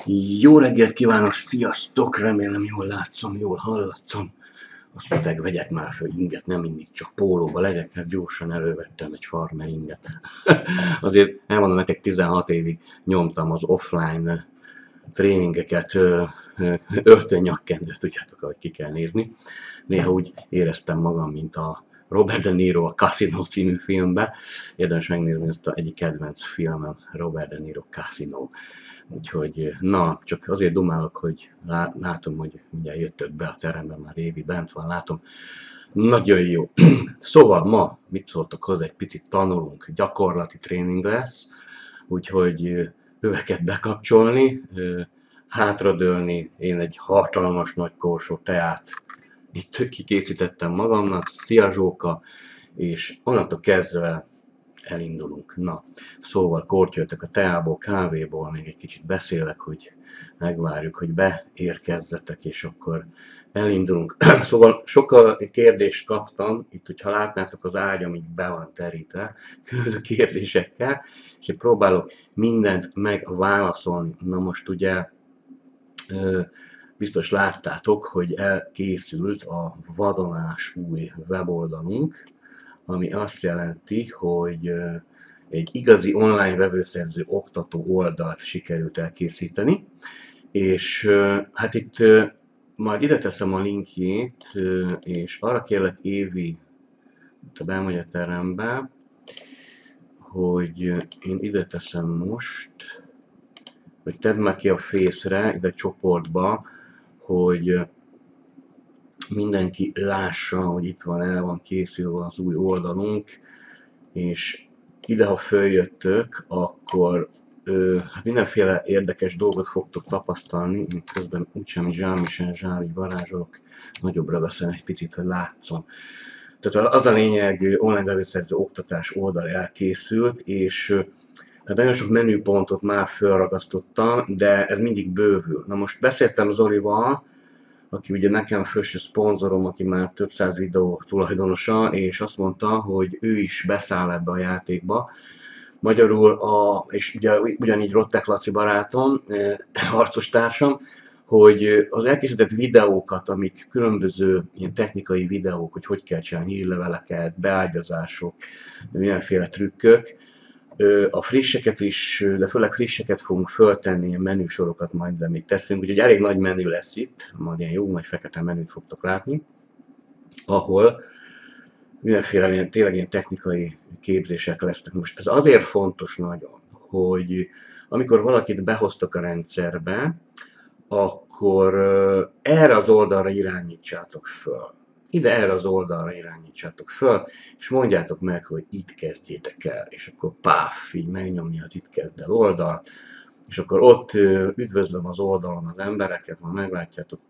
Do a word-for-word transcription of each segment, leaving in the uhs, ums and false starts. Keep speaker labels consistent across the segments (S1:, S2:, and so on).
S1: Jó reggelt kívánok, sziasztok! Remélem jól látszom, jól hallatszom. Azt mondták, vegyek már föl inget, nem mindig csak pólóba legyek, mert gyorsan elővettem egy farmer inget. Azért elmondom nektek, tizenhat évig nyomtam az offline tréningeket, öltön nyakkendőt, tudjátok, ahogy ki kell nézni. Néha úgy éreztem magam, mint a Robert De Niro a Casino című filmbe. Érdemes megnézni ezt a egyik kedvenc filmem, Robert De Niro Casino. Úgyhogy, na, csak azért dumálok, hogy látom, hogy mindjárt jöttök be a teremben, már Évi bent van, látom. Nagyon jó. Szóval ma, mit szóltok hozzá, egy picit tanulunk, gyakorlati tréning lesz, úgyhogy öveket bekapcsolni, hátradőlni, én egy hatalmas nagy korsó teát itt kikészítettem magamnak, szia Zsóka, és onnantól kezdve elindulunk. Na, szóval kortyoltak a teából, kávéból, még egy kicsit beszélek, hogy megvárjuk, hogy beérkezzetek, és akkor elindulunk. Szóval sok kérdést kaptam, itt, hogyha látnátok, az ágyam így be van terítve különböző kérdésekkel, és én próbálok mindent megválaszolni. Na most ugye biztos láttátok, hogy elkészült a vadonás új weboldalunk, ami azt jelenti, hogy egy igazi online vevőszerző oktató oldalt sikerült elkészíteni, és hát itt majd ide teszem a linkjét, és arra kérlek Évi, itt a bemegy a terembe, hogy én ide teszem most, hogy tedd meg ki a Face-re, ide a csoportba, hogy mindenki lássa, hogy itt van, el van készülve az új oldalunk, és ide, ha följöttök, akkor ö, hát mindenféle érdekes dolgot fogtok tapasztalni, én közben úgysem zsámisen zsár, így varázsolok, nagyobbra veszem egy picit, hogy látszom. Tehát az a lényeg, online vevőszerző oktatás oldal elkészült, és hát nagyon sok menüpontot már felragasztottam, de ez mindig bővül. Na most beszéltem Zolival, aki ugye nekem fős szponzorom, aki már több száz videó tulajdonosa, és azt mondta, hogy ő is beszáll ebbe a játékba. Magyarul, a, és ugye ugyanígy Rottek Laci barátom, harcos társam, hogy az elkészített videókat, amik különböző ilyen technikai videók, hogy hogy kell csinálni hírleveleket, beágyazások, mindenféle trükkök, a frisseket is, de főleg frisseket fogunk föltenni, ilyen menüsorokat majd, de még teszünk, úgyhogy elég nagy menü lesz itt, majd ilyen jó nagy fekete menüt fogtok látni, ahol mindenféle ilyen, tényleg ilyen technikai képzések lesznek. Most ez azért fontos nagyon, hogy amikor valakit behoztok a rendszerbe, akkor erre az oldalra irányítsátok föl. Ide erre az oldalra irányítsátok föl, és mondjátok meg, hogy itt kezdjétek el, és akkor páf, így megnyomja az itt kezd el oldalt, és akkor ott üdvözlöm az oldalon az embereket, ma meglátjátok,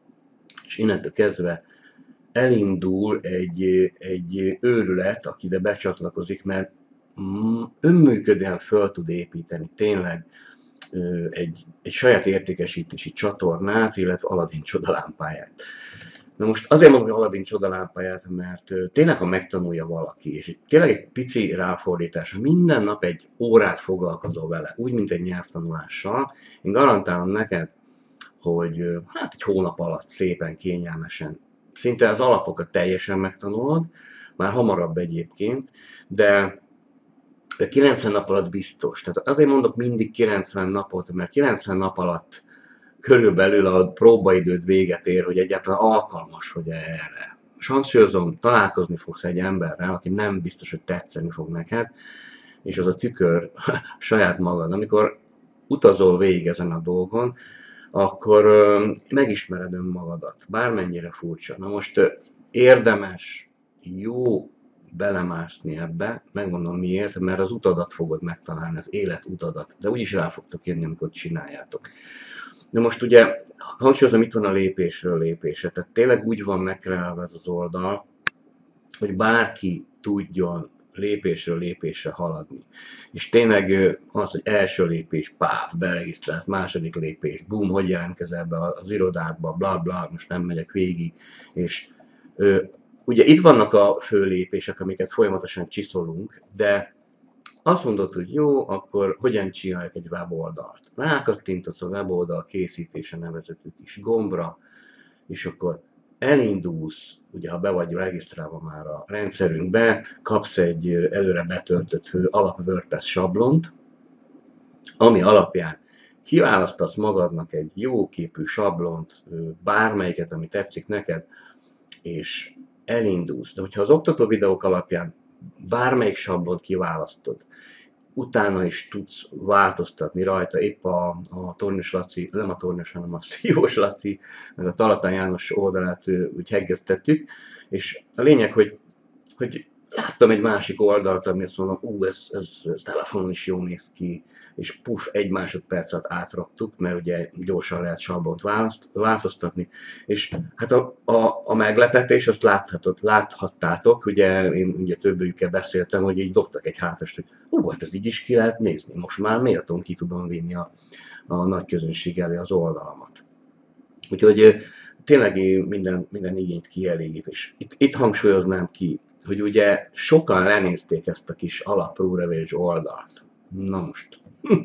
S1: és innentől kezdve elindul egy, egy őrület, aki ide becsatlakozik, mert önműködően föl tud építeni tényleg egy, egy saját értékesítési csatornát, illetve Aladdin csodalámpáját. Na most azért mondom, hogy Aladdin csodalámpáját, mert tényleg, ha megtanulja valaki, és tényleg egy pici ráfordítása, minden nap egy órát foglalkozol vele, úgy, mint egy nyelvtanulással, én garantálom neked, hogy hát egy hónap alatt szépen, kényelmesen, szinte az alapokat teljesen megtanulod, már hamarabb egyébként, de kilencven nap alatt biztos. Tehát azért mondok mindig kilencven napot, mert kilencven nap alatt körülbelül a próbaidőd véget ér, hogy egyáltalán alkalmas vagy erre. Sansőzom, találkozni fogsz egy emberrel, aki nem biztos, hogy tetszeni fog neked, és az a tükör saját magad. Amikor utazol végig ezen a dolgon, akkor megismered önmagadat, bármennyire furcsa. Na most érdemes, jó belemászni ebbe, megmondom miért, mert az utadat fogod megtalálni, az élet utadat, de úgyis rá fogtok jönni, amikor csináljátok. De most ugye, hangsúlyozom, itt van a lépésről lépésre, tehát tényleg úgy van megkreálva ez az oldal, hogy bárki tudjon lépésről lépésre haladni. És tényleg az, hogy első lépés, páf, beregisztrálsz, második lépés, bum, hogy jelentkezel be az irodádba, bla bla, most nem megyek végig, és ö, ugye itt vannak a fő lépések, amiket folyamatosan csiszolunk, de Azt mondod, hogy jó, akkor hogyan csináljuk egy weboldalt. Rákattintasz a weboldal készítése nevezetű kis gombra, és akkor elindulsz, ugye ha be vagy regisztrálva már a rendszerünkbe, kapsz egy előre betöltött alap WordPress sablont, ami alapján kiválasztasz magadnak egy jó képű sablont, bármelyiket, ami tetszik neked, és elindulsz. De hogyha az oktató videók alapján bármelyik sablont kiválasztod, utána is tudsz változtatni rajta, épp a, a Tornyos Laci, nem a Tornyos, hanem a Szívós Laci, meg a Talatán János oldalát úgy heggeztettük, és a lényeg, hogy, hogy láttam egy másik oldalt, ami azt mondom, ú, ez, ez, ez telefonon is jól néz ki, és puff, egy másodperc alatt átraktuk, mert ugye gyorsan lehet sablont változtatni, és hát a, a, a meglepetés, azt láthatod, láthattátok, ugye én ugye többőjükkel beszéltem, hogy így dobtak egy hátast, hogy hú, hát ez így is ki lehet nézni, most már méltón ki tudom vinni a, a nagy közönség elé az oldalamat. Úgyhogy tényleg minden, minden igényt kielégít, és itt, itt hangsúlyoznám ki, hogy ugye sokan lenézték ezt a kis alap ProRevage oldalt. Na most.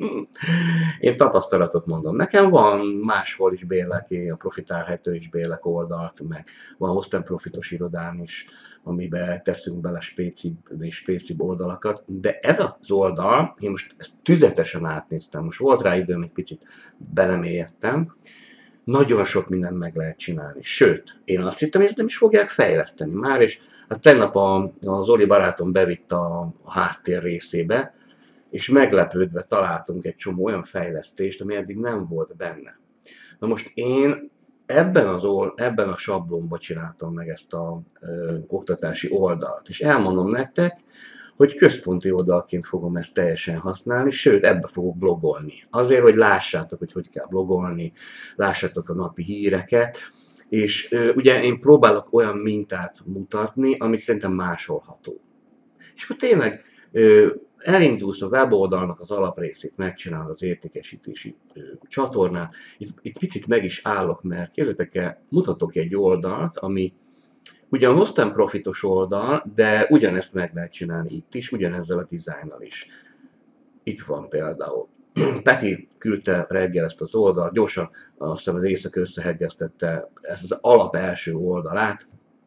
S1: Én tapasztalatot mondom. Nekem van máshol is bérlek, én a Profitárhelytől is bérlek oldalt, meg van Hostem Profitos irodám is, amiben teszünk bele spécibb és spécibb oldalakat, de ez az oldal, én most ezt tüzetesen átnéztem, most volt rá időm, egy picit belemélyedtem, nagyon sok mindent meg lehet csinálni. Sőt, én azt hittem, hogy ezt nem is fogják fejleszteni már, és hát tegnap a, a Zoli barátom bevitt a, a háttér részébe, és meglepődve találtunk egy csomó olyan fejlesztést, ami eddig nem volt benne. Na most én ebben, az, ebben a sablonban csináltam meg ezt a ö, oktatási oldalt, és elmondom nektek, hogy központi oldalként fogom ezt teljesen használni, sőt, ebbe fogok blogolni. Azért, hogy lássátok, hogy hogy kell blogolni, lássátok a napi híreket, és ö, ugye én próbálok olyan mintát mutatni, ami szerintem másolható. És akkor tényleg ö, elindulsz a weboldalnak az alapresszét, megcsinálod az értékesítési ö, csatornát. Itt, itt picit meg is állok, mert képzeljétek el, mutatok egy oldalt, ami ugyan Hostem Profitos oldal, de ugyanezt meg lehet csinálni itt is, ugyanezzel a dizájnnal is. Itt van például. Peti küldte reggel ezt az oldalt, gyorsan azt hiszem az éjszaka összeheggeztette ezt az alap első oldalát.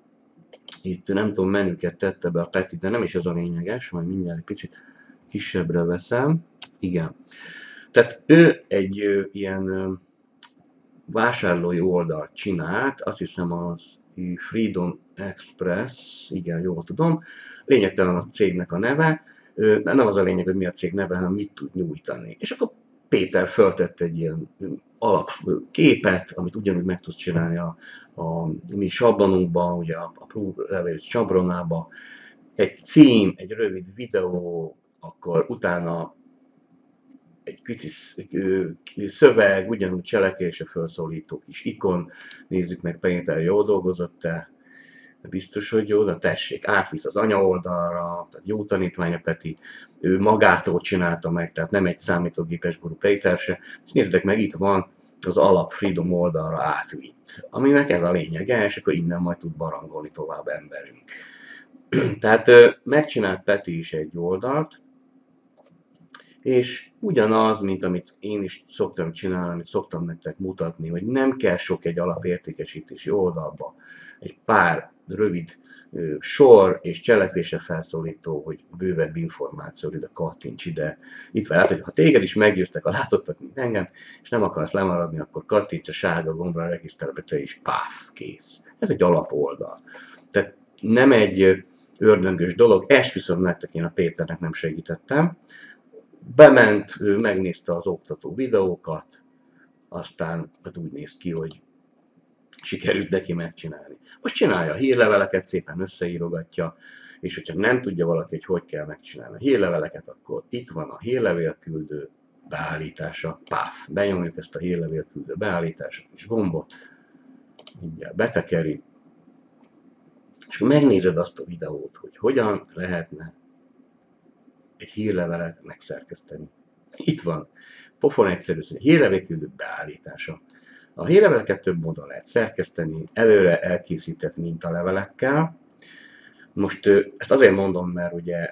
S1: Itt nem tudom, menüket tette be a Peti, de nem is ez a lényeges, majd mindjárt egy picit kisebbre veszem. Igen. Tehát ő egy ö, ilyen ö, vásárlói oldalt csinált, azt hiszem az Freedom Express, igen, jól tudom. Lényegtelen a cégnek a neve, ö, nem az a lényeg, hogy mi a cég neve, hanem mit tud nyújtani. És akkor Péter föltett egy ilyen alapképet, amit ugyanúgy meg tudsz csinálni a, a mi sablonunkban, ugye a, a ProRevage sablonába. Egy cím, egy rövid videó, akkor utána egy kicsi szöveg, ugyanúgy cselekvésre felszólító kis ikon. Nézzük meg, Péter jól dolgozott-e? Biztos, hogy jó, de tessék, átvisz az anya oldalra, tehát jó tanítvány a Peti, ő magától csinálta meg, tehát nem egy számítógépes guru Péter se. És nézzétek meg, itt van az alap Freedom oldalra átvitt, aminek ez a lényege, és akkor innen majd tud barangolni tovább emberünk. Tehát megcsinált Peti is egy oldalt, és ugyanaz, mint amit én is szoktam csinálni, amit szoktam nektek mutatni, hogy nem kell sok egy alapértékesítési oldalba, egy pár rövid ö, sor és cselekvésre felszólító, hogy bővebb információ, ide kattints ide. Itt van, hát, hogy ha téged is meggyőztek, ha látottak, mint engem, és nem akarsz lemaradni, akkor kattints a sárga gombra, regiszterbe te is, páf, kész. Ez egy alapoldal. Tehát nem egy ördöngös dolog, esküszöm nektek, én a Péternek nem segítettem. Bement, ő megnézte az oktató videókat, aztán hát úgy néz ki, hogy sikerült neki megcsinálni. Most csinálja a hírleveleket, szépen összeírogatja, és hogyha nem tudja valaki, hogy hogy kell megcsinálni a hírleveleket, akkor itt van a hírlevélküldő beállítása, páf, benyomjuk ezt a hírlevélküldő beállítása kis gombot, mindjárt betekeri, és akkor megnézed azt a videót, hogy hogyan lehetne egy hírlevelet megszerkeszteni. Itt van, pofon egyszerű, hogy a hírlevélküldő beállítása. A hírleveleket több módon lehet szerkeszteni, előre elkészített mintalevelekkel. Most ezt azért mondom, mert ugye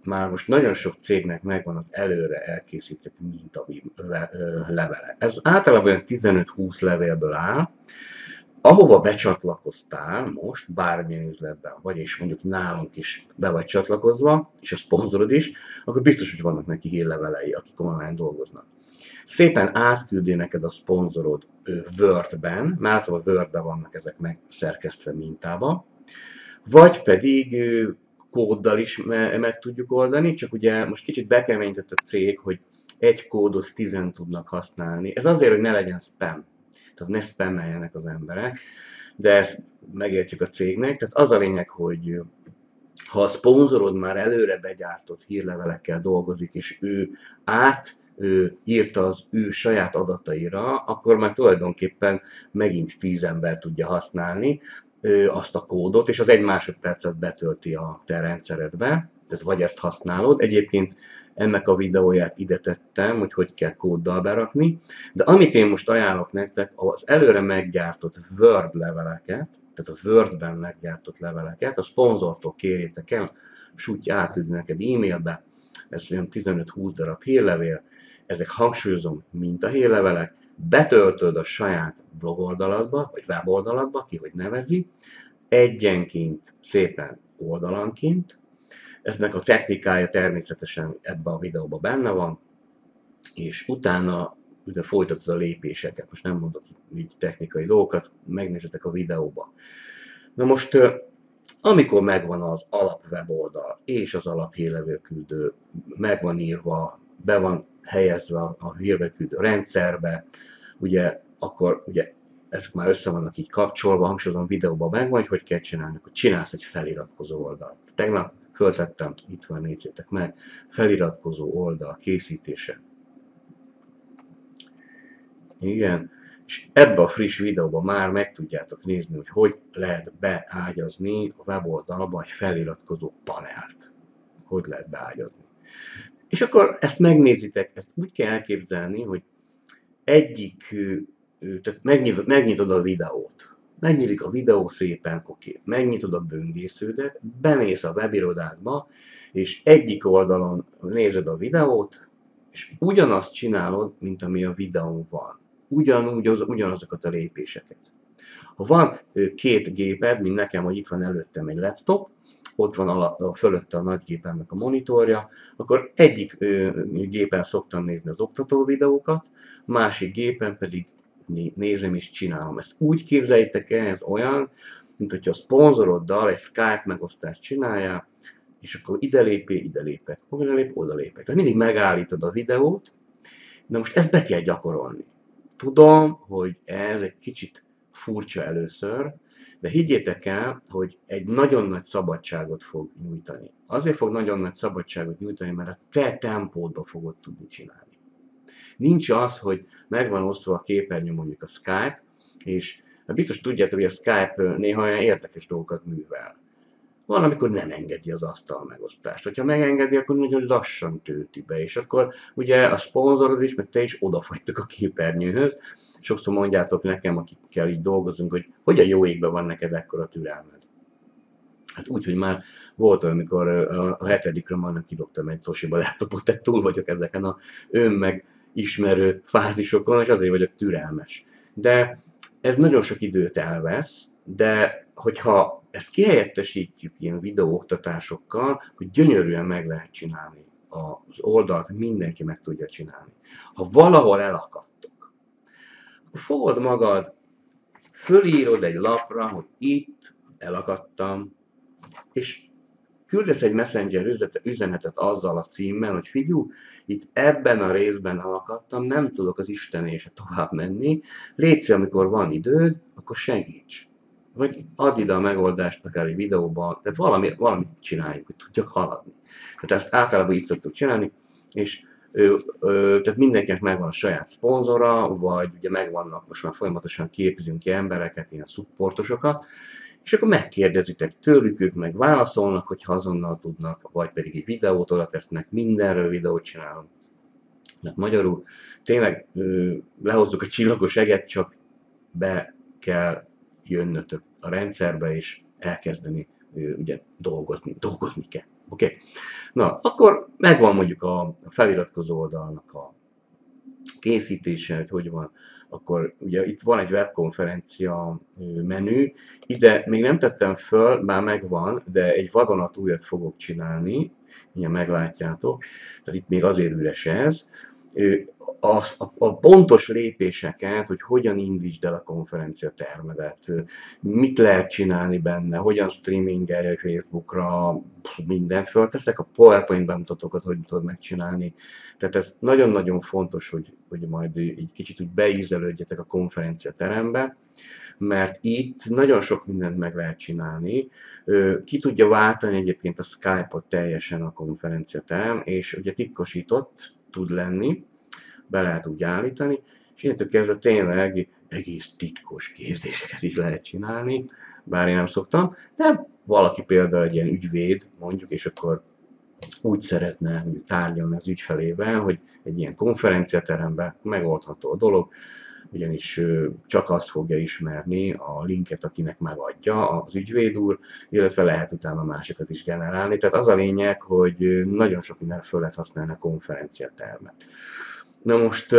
S1: már most nagyon sok cégnek megvan az előre elkészített minta levele. Ez általában tizenöt-húsz levélből áll, ahova becsatlakoztál most bármilyen üzletben vagy, és mondjuk nálunk is be vagy csatlakozva, és a szponzorod is, akkor biztos, hogy vannak neki hírlevelei, akik online dolgoznak. Szépen átküldi neked a szponzorod Word-ben, mert a Word-ben vannak ezek megszerkesztve mintába, vagy pedig kóddal is meg tudjuk oldani, csak ugye most kicsit bekeményített a cég, hogy egy kódot tizen tudnak használni. Ez azért, hogy ne legyen spam, tehát ne spammeljenek az emberek, de ezt megértjük a cégnek. Tehát az a lényeg, hogy ha a szponzorod már előre begyártott hírlevelekkel dolgozik, és ő át ő írta az ő saját adataira, akkor már tulajdonképpen megint tíz ember tudja használni azt a kódot, és az egy másodpercet betölti a te rendszeredbe, tehát vagy ezt használod. Egyébként ennek a videóját ide tettem, hogy hogy kell kóddal berakni, de amit én most ajánlok nektek, az előre meggyártott Word leveleket, tehát a Word-ben meggyártott leveleket, a szponzortól kérjétek el, és úgy átküldi neked e-mailbe, ez olyan tizenöt-húsz darab hírlevél, ezek hangsúlyozom mintahírlevelek, betöltöd a saját blogoldaladba, vagy weboldaladba, ki hogy nevezi, egyenként, szépen oldalanként. Eznek a technikája természetesen ebben a videóban benne van, és utána ugye folytatod a lépéseket, most nem mondok így technikai dolgokat, megnézzetek a videóba. Na most, amikor megvan az alap weboldal és az alap hírlevélküldő, meg van írva, be van helyezve a hírlevélküldő rendszerbe, ugye akkor ugye ezek már össze vannak így kapcsolva, hangsúlyozom videóban meg vagy, hogy kell csinálni, hogy csinálsz egy feliratkozó oldalt. Tegnap föltettem, itt van, nézzétek meg, feliratkozó oldal készítése. Igen, és ebbe a friss videóban már meg tudjátok nézni, hogy hogy lehet beágyazni a weboldalba egy feliratkozó panelt. Hogy lehet beágyazni. És akkor ezt megnézitek, ezt úgy kell elképzelni, hogy egyik, tehát megnyitod, megnyitod a videót. Megnyílik a videó szépen, oké. Okay. Megnyitod a böngésződet, bemész a webirodádba, és egyik oldalon nézed a videót, és ugyanazt csinálod, mint ami a videón van. Ugyanúgy, az, ugyanazokat a lépéseket. Ha van két géped, mint nekem, hogy itt van előttem egy laptop, ott van a, a fölötte a nagygépemnek a monitorja, akkor egyik ö, gépen szoktam nézni az oktató videókat, másik gépen pedig nézem és csinálom. Ezt úgy képzeljétek el, ez olyan, mint hogyha a szponzoroddal egy Skype megosztást csinálja, és akkor ide lépé, ide lépek, oda lép, oda lépek. Tehát mindig megállítod a videót, de most ezt be kell gyakorolni. Tudom, hogy ez egy kicsit furcsa először, de higgyétek el, hogy egy nagyon nagy szabadságot fog nyújtani. Azért fog nagyon nagy szabadságot nyújtani, mert a te tempódba fogod tudni csinálni. Nincs az, hogy megvan osztva a képernyő mondjuk a Skype, és biztos tudjátok, hogy a Skype néha olyan érdekes dolgokat művel. Van, amikor nem engedi az asztal megosztást. Ha megengedi, akkor nagyon lassan tölti be, és akkor ugye a szponzorod is, meg te is odafagytok a képernyőhöz. Sokszor mondjátok nekem, akikkel így dolgozunk, hogy hogy a jó égben van neked ekkora türelmed. Hát úgy, hogy már volt olyan, amikor a hetedikre majdnem kidobtam egy Toshiba laptopot, tehát túl vagyok ezeken a ön ismerő fázisokon, és azért vagyok türelmes. De ez nagyon sok időt elvesz, de hogyha ezt kihelyettesítjük ilyen videóoktatásokkal, hogy gyönyörűen meg lehet csinálni az oldalt, mindenki meg tudja csinálni. Ha valahol elakadtok, akkor fogod magad, fölírod egy lapra, hogy itt elakadtam, és küldesz egy messenger üzenetet azzal a címmel, hogy figyelj, itt ebben a részben elakadtam, nem tudok az Istenése tovább menni, légy, amikor van időd, akkor segíts. Vagy add ide a megoldást akár egy videóban, tehát valami, valamit csináljuk, hogy tudjak haladni. Tehát ezt általában így szoktuk csinálni, és ö, ö, tehát mindenkinek megvan a saját szponzora, vagy ugye megvannak, most már folyamatosan képzünk ki embereket, ilyen szupportosokat, és akkor megkérdezitek tőlük, ők meg válaszolnak, hogyha azonnal tudnak, vagy pedig egy videót oda tesznek, mindenről videót csinálunk. Tehát magyarul tényleg ö, lehozzuk a csillagos eget, csak be kell jönnötök a rendszerbe és elkezdeni ugye dolgozni, dolgozni kell. Oké? Okay? Na, akkor megvan mondjuk a feliratkozó oldalnak a készítése, hogy hogy van. Akkor ugye itt van egy webkonferencia menü, ide még nem tettem föl, bár megvan, de egy vadonatújat fogok csinálni, mindjárt meglátjátok, tehát itt még azért üres ez. A, a, a pontos lépéseket, hogy hogyan indítsd el a konferencia termedet, mit lehet csinálni benne, hogyan streamingelj Facebookra, minden fölteszek, a PowerPoint bemutatókat hogy tudod megcsinálni. Tehát ez nagyon-nagyon fontos, hogy, hogy majd egy kicsit úgy beízelődjetek a konferencia terembe, mert itt nagyon sok mindent meg lehet csinálni. Ki tudja váltani egyébként a Skype-ot teljesen a konferenciaterem, és ugye titkosított tud lenni, be lehet úgy állítani, és innentől kezdve tényleg egész titkos kérdéseket is lehet csinálni, bár én nem szoktam, de valaki például egy ilyen ügyvéd, mondjuk, és akkor úgy szeretne tárgyalni az ügyfelével, hogy egy ilyen konferenciateremben megoldható a dolog, ugyanis csak azt fogja ismerni a linket, akinek megadja az ügyvéd úr, illetve lehet utána másikat is generálni. Tehát az a lényeg, hogy nagyon sok mindenre föl lehet használni a konferenciatermet. Na most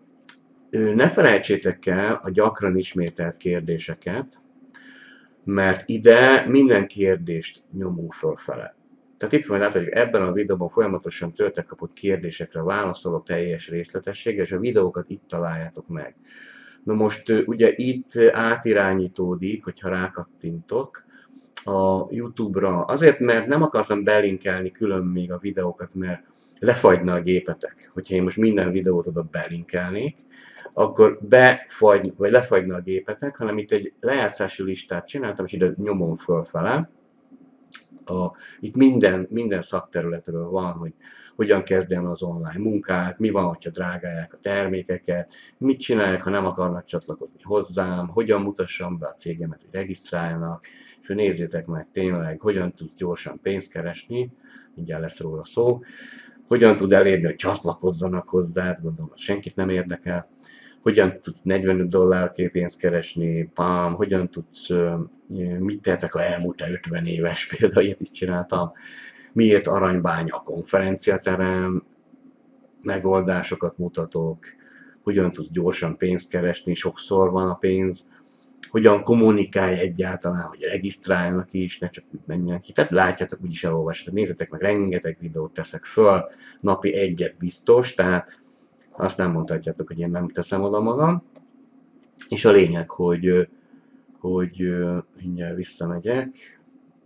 S1: ne felejtsétek el a gyakran ismételt kérdéseket, mert ide minden kérdést nyomunk fölfele. Tehát itt van láthatjuk, hogy ebben a videóban folyamatosan töltek kapott kérdésekre válaszolok teljes részletességgel, és a videókat itt találjátok meg. Na most ugye itt átirányítódik, hogyha rákattintok a YouTube-ra, azért, mert nem akartam belinkelni külön még a videókat, mert lefagyna a gépetek. Hogyha én most minden videót oda belinkelnék, akkor befagy, vagy lefagyna a gépetek, hanem itt egy lejátszási listát csináltam, és ide nyomom fölfele. A, itt minden, minden szakterületről van, hogy hogyan kezdjen az online munkát, mi van, hogyha drágálják a termékeket, mit csinálják, ha nem akarnak csatlakozni hozzám, hogyan mutassam be a cégemet, hogy regisztráljanak, és hogy nézzétek meg tényleg, hogyan tudsz gyorsan pénzt keresni, mindjárt lesz róla szó, hogyan tud elérni, hogy csatlakozzanak hozzá, gondolom, az senkit nem érdekel, hogyan tudsz negyvenöt dollárért pénzt keresni, pám, hogyan tudsz, mit tehetek, ha elmúlt ötven éves, például ilyet is csináltam, miért Aranybánya a konferenciaterem, megoldásokat mutatok, hogyan tudsz gyorsan pénzt keresni, sokszor van a pénz, hogyan kommunikálj egyáltalán, hogy regisztráljanak is, ne csak menjen ki. Tehát látjátok, úgyis elolvassátok, nézzetek meg, rengeteg videót teszek föl, napi egyet biztos, tehát azt nem mondhatjátok, hogy én nem teszem oda magam. És a lényeg, hogy, hogy mindjárt visszamegyek.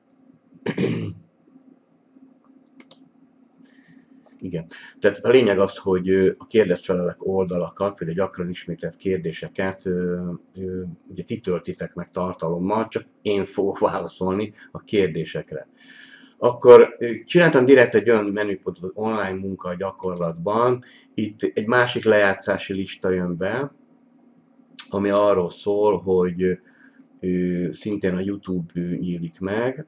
S1: Igen. Tehát a lényeg az, hogy a kérdezfelelek oldalakat, vagy a gyakran ismételt kérdéseket ugye ti töltitek meg tartalommal, csak én fogok válaszolni a kérdésekre. Akkor csináltam direkt egy olyan menüpontot, hogy online munka a gyakorlatban. Itt egy másik lejátszási lista jön be, ami arról szól, hogy szintén a YouTube nyílik meg,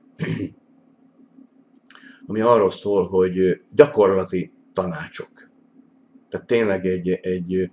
S1: ami arról szól, hogy gyakorlati tanácsok. Tehát tényleg egy, egy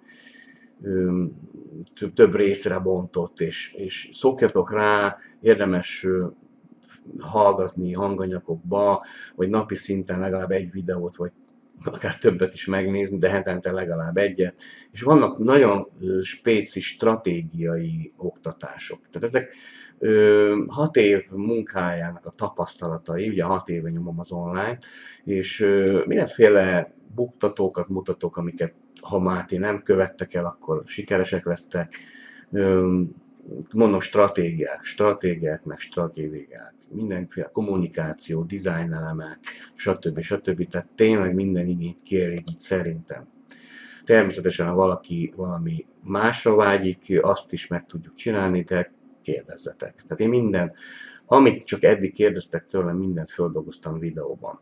S1: több, több részre bontott, és, és szokjatok rá, érdemes hallgatni hanganyagokba, vagy napi szinten legalább egy videót, vagy akár többet is megnézni, de hetente legalább egyet. És vannak nagyon spéci stratégiai oktatások. Tehát ezek ö, hat év munkájának a tapasztalatai, ugye hat éve nyomom az online, és ö, mindenféle buktatókat mutatok, amiket ha már ti nem követtek el, akkor sikeresek lesztek. Ö, mondom, stratégiák, stratégiák, meg stratégiák, mindenféle kommunikáció, design elemek, stb. stb. Tehát tényleg minden igényt kielégít szerintem. Természetesen, ha valaki valami másra vágyik, azt is meg tudjuk csinálni, de kérdezzetek. Tehát én minden, amit csak eddig kérdeztek tőlem, mindent földolgoztam videóban.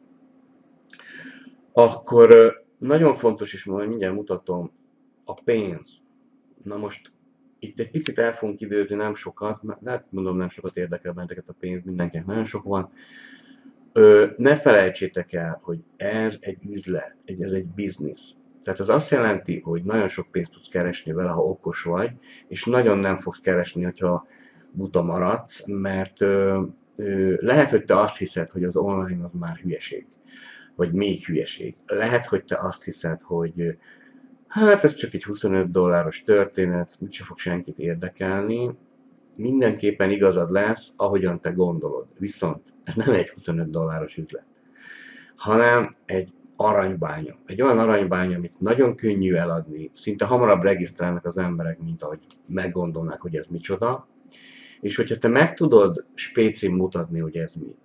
S1: Akkor nagyon fontos is, majd mindjárt mutatom, a pénz. Na most itt egy picit el fogunk időzni, nem sokat, mert mondom, nem sokat érdekel benneteket a pénz, mindenkinek nagyon sok van. Ö, ne felejtsétek el, hogy ez egy üzlet, ez egy biznisz. Tehát ez azt jelenti, hogy nagyon sok pénzt tudsz keresni vele, ha okos vagy, és nagyon nem fogsz keresni, hogyha buta maradsz, mert ö, lehet, hogy te azt hiszed, hogy az online az már hülyeség, vagy még hülyeség. Lehet, hogy te azt hiszed, hogy hát ez csak egy huszonöt dolláros történet, úgyse fog senkit érdekelni. Mindenképpen igazad lesz, ahogyan te gondolod. Viszont ez nem egy huszonöt dolláros üzlet, hanem egy aranybánya. Egy olyan aranybánya, amit nagyon könnyű eladni, szinte hamarabb regisztrálnak az emberek, mint ahogy meggondolnák, hogy ez micsoda. És hogyha te meg tudod spécén mutatni, hogy ez mi,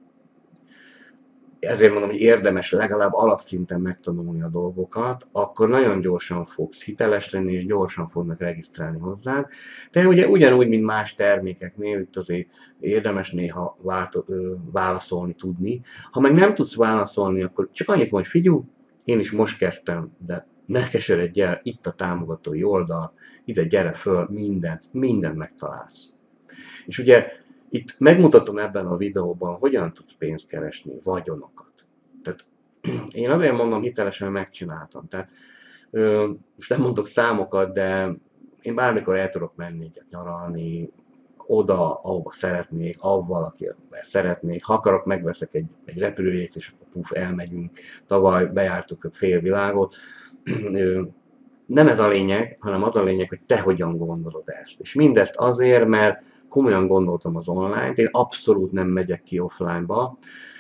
S1: ezért mondom, hogy érdemes legalább alapszinten megtanulni a dolgokat, akkor nagyon gyorsan fogsz hiteles lenni, és gyorsan fognak regisztrálni hozzád. De ugye ugyanúgy, mint más termékeknél, itt azért érdemes néha válaszolni tudni. Ha meg nem tudsz válaszolni, akkor csak annyit mondj, figyelj, én is most kezdtem, de ne keseredj el, itt a támogatói oldal, ide gyere föl, mindent, mindent megtalálsz. És ugye itt megmutatom ebben a videóban, hogyan tudsz pénzt keresni, vagyonokat. Tehát én azért mondom hitelesen, hogy megcsináltam. Tehát most nem mondok számokat, de én bármikor el tudok menni egyet nyaralni, oda, ahova szeretnék, avval, akivel szeretnék. Ha akarok, megveszek egy, egy repülőjét, és akkor puf, elmegyünk. Tavaly bejártuk a fél világot. Nem ez a lényeg, hanem az a lényeg, hogy te hogyan gondolod ezt. És mindezt azért, mert komolyan gondoltam az online-t, én abszolút nem megyek ki offline-ba.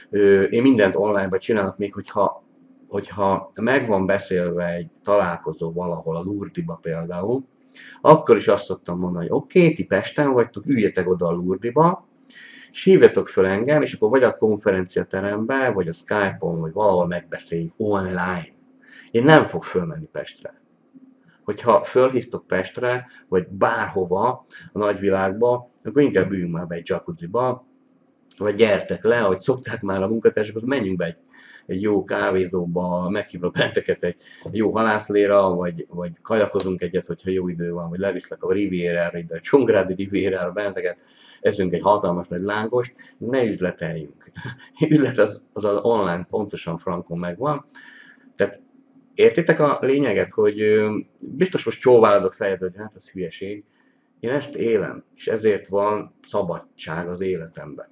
S1: Én mindent online-ba csinálok, még hogyha, hogyha meg van beszélve egy találkozó valahol, a Lourdes-ba például, akkor is azt szoktam mondani, hogy oké, okay, ti Pesten vagytok, üljetek oda a Lourdes-ba, és hívjatok föl engem, és akkor vagy a konferenciaterembe, vagy a Skype-on, vagy valahol megbeszéljük online. Én nem fog fölmenni Pestre. Hogyha fölhívtok Pestre, vagy bárhova a nagyvilágba, akkor inkább üljünk már be egy jacuzziba, vagy gyertek le, ahogy szokták már a munkatársak, az menjünk be egy, egy jó kávézóba, meghívlak benteket egy jó halászléra, vagy, vagy kajakozunk egyet, hogyha jó idő van, vagy leviszlek a Rivierára, ide a Csongrádi Rivierára benteket, ezünk egy hatalmas nagy lángost, ne üzleteljünk. Üzlet az, az az online pontosan frankon megvan. Tehát értitek a lényeget, hogy biztos most csóválod a fejed, hogy hát ez hülyeség. Én ezt élem, és ezért van szabadság az életemben.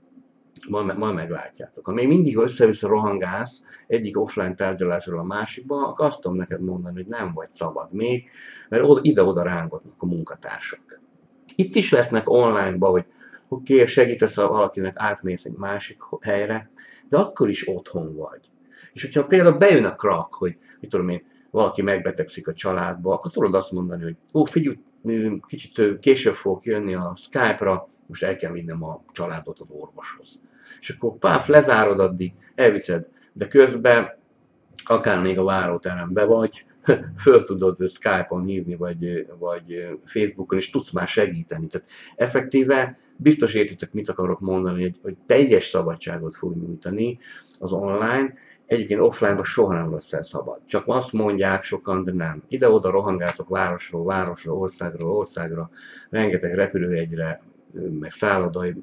S1: Majd, majd meglátjátok. Ha még mindig össze-vissza rohangálsz egyik offline tárgyalásról a másikba, akkor azt tudom neked mondani, hogy nem vagy szabad még, mert ide-oda rángatnak a munkatársak. Itt is lesznek online-ba, hogy oké, okay, segítesz valakinek, átmész egy másik helyre, de akkor is otthon vagy. És hogyha például bejön a krak, hogy mit tudom én, valaki megbetegszik a családba, akkor tudod azt mondani, hogy ó, figyelj, kicsit később fogok jönni a Skype-ra, most el kell vinnem a családot az orvoshoz. És akkor páf, lezárod addig, elviszed, de közben akár még a váróterembe vagy, föl tudod Skype-on hívni, vagy, vagy Facebookon, és tudsz már segíteni. Tehát effektíve biztos értitek, mit akarok mondani, hogy, hogy teljes szabadságot fog nyújtani az online. Egyébként offline-ban soha nem lesz el szabad. Csak azt mondják sokan, de nem. Ide-oda rohangáltok városról városra, országról országra, rengeteg repülőjegyre, meg szállodai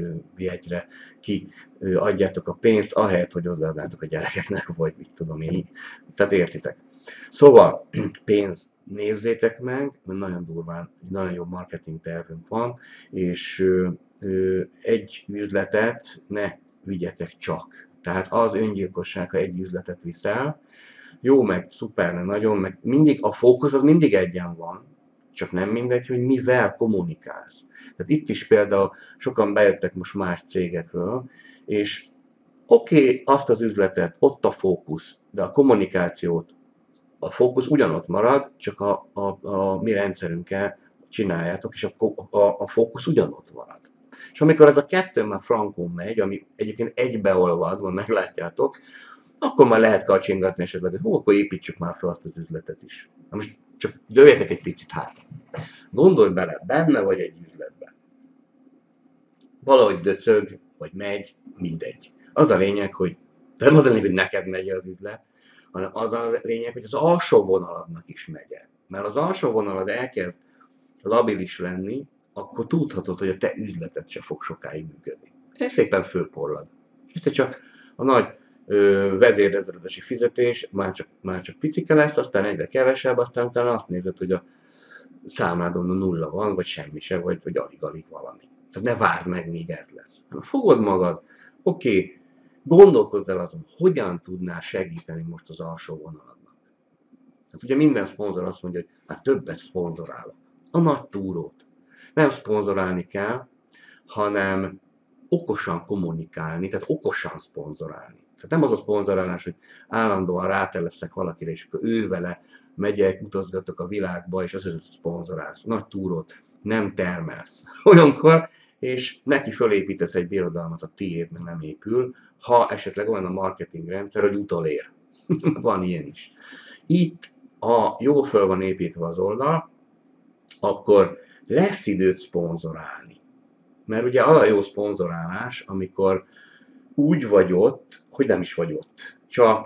S1: jegyre ki adjátok a pénzt, ahelyett, hogy hozzáadnátok a gyerekeknek, vagy mit tudom én. Tehát értitek. Szóval pénz nézzétek meg, mert nagyon durván, egy nagyon jó marketing tervünk van, és egy üzletet ne vigyetek csak. Tehát az öngyilkosság, ha egy üzletet viszel, jó, meg szuper, meg nagyon, meg mindig a fókusz az mindig egyen van, csak nem mindegy, hogy mivel kommunikálsz. Tehát itt is például sokan bejöttek most más cégekről, és oké, okay, azt az üzletet, ott a fókusz, de a kommunikációt, a fókusz ugyanott marad, csak a, a, a mi rendszerünkkel csináljátok, és a, a, a fókusz ugyanott marad. És amikor ez a kettő már frankon megy, ami egyébként egybeolvad, van, meglátjátok, akkor már lehet kacsingatni, és ez hogy hú, akkor építsük már fel azt az üzletet is. Na most csak dőljetek egy picit hátra. Gondolj bele, benne vagy egy üzletben. Valahogy döcög, vagy megy, mindegy. Az a lényeg, hogy nem az a lényeg, hogy neked megy az üzlet, hanem az a lényeg, hogy az alsó vonaladnak is megy el. Mert az alsó vonalad elkezd labilis lenni, akkor tudhatod, hogy a te üzleted se fog sokáig működni. Ez szépen fölporlad. Egyszer csak a nagy ö, vezérezredesi fizetés már csak, már csak picike lesz, aztán egyre kevesebb, aztán utána azt nézed, hogy a számládon a nulla van, vagy semmi se, vagy, vagy alig-alig valami. Tehát ne várd meg, míg ez lesz. Fogod magad, oké, okay, gondolkozz el azon, hogyan tudnál segíteni most az alsó vonaladnak. Tehát ugye minden szponzor azt mondja, hogy hát többet szponzorálok. A nagy túrót. Nem szponzorálni kell, hanem okosan kommunikálni, tehát okosan szponzorálni. Tehát nem az a szponzorálás, hogy állandóan rátelepszek valakire, és akkor ő vele megyek, utazgatok a világba, és az az szponzorálsz. Nagy túrót nem termelsz olyankor, és neki fölépítesz egy birodalmat, a tiéd nem épül, ha esetleg olyan a marketingrendszer, hogy utolér. Van ilyen is. Itt, ha jól föl van építve az oldal, akkor lesz időt szponzorálni. Mert ugye az a jó szponzorálás, amikor úgy vagy ott, hogy nem is vagy ott. Csak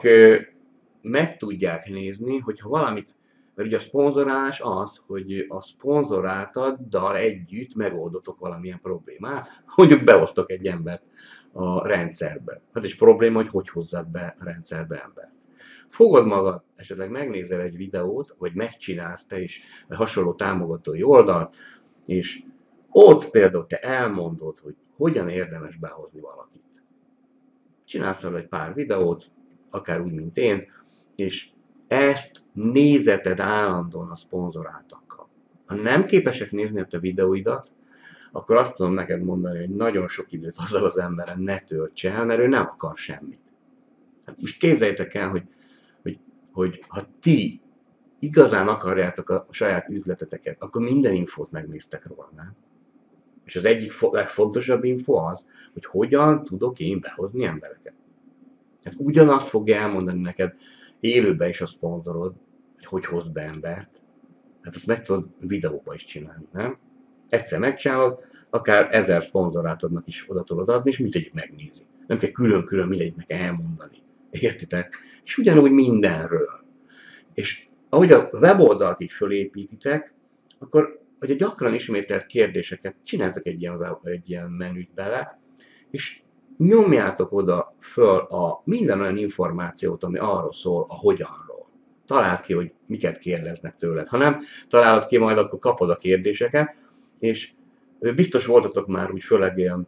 S1: meg tudják nézni, hogyha valamit, mert ugye a szponzorálás az, hogy a szponzoráltaddal együtt megoldotok valamilyen problémát, mondjuk behoztok egy embert a rendszerbe. Hát is probléma, hogy hogy hozzad be a rendszerbe embert. Fogod magad, esetleg megnézel egy videót, vagy megcsinálsz te is egy hasonló támogatói oldalt, és ott például te elmondod, hogy hogyan érdemes behozni valakit. Csinálsz vele egy pár videót, akár úgy, mint én, és ezt nézeted állandóan a szponzoráltakkal. Ha nem képesek nézni a te videóidat, akkor azt tudom neked mondani, hogy nagyon sok időt azzal az emberen ne tölts el, mert ő nem akar semmit. Hát most képzeljétek el, hogy, hogy, hogy ha ti igazán akarjátok a saját üzleteteket, akkor minden infót megnéztek róla, nem? És az egyik legfontosabb info az, hogy hogyan tudok én behozni embereket. Hát ugyanazt fogja elmondani neked élőben is a szponzorod, hogy hogy hoz be embert. Hát ezt meg tudod videóba is csinálni, nem? Egyszer megcsinálod, akár ezer szponzorátodnak is oda tudod adni, és mindegyik megnézi. Nem kell külön-külön mindegyiknek elmondani. Értitek? És ugyanúgy mindenről. És ahogy a weboldalt így fölépítitek, akkor hogyha gyakran ismételt kérdéseket, csináltak egy ilyen, egy ilyen menüt bele, és nyomjátok oda föl a minden olyan információt, ami arról szól, a hogyanról. Találd ki, hogy miket kérdeznek tőled. Ha nem találod ki, majd akkor kapod a kérdéseket, és biztos voltatok már úgy, főleg ilyen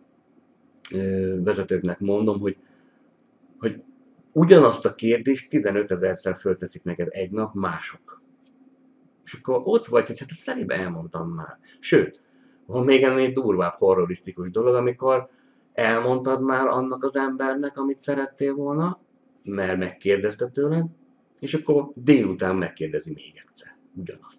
S1: vezetőknek mondom, hogy, hogy ugyanazt a kérdést tizenötezerszer fölteszik neked egy nap mások. És akkor ott vagy, hogy hát ezt szelébe elmondtam már. Sőt, van még ennél durvább horrorisztikus dolog, amikor elmondtad már annak az embernek, amit szerettél volna, mert megkérdezte tőled, és akkor délután megkérdezi még egyszer. Ugyanazt.